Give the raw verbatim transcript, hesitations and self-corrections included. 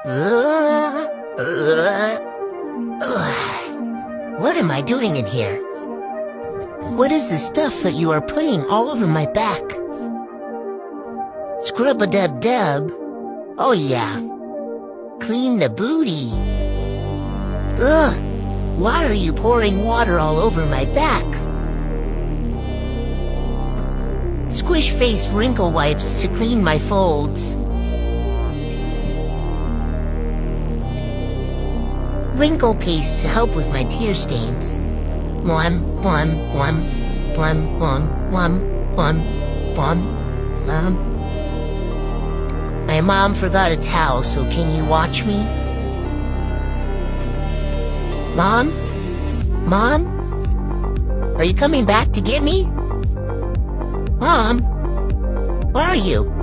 Uh, uh, uh. What am I doing in here? What is the stuff that you are putting all over my back? Scrub-a-dub-dub. Oh yeah. Clean the booty. Ugh. Why are you pouring water all over my back? Squish face wrinkle wipes to clean my folds. Wrinkle paste to help with my tear stains. One, one, one, one, one, one, one, one, one. My mom forgot a towel, so can you watch me? Mom? Mom? Are you coming back to get me? Mom? Where are you?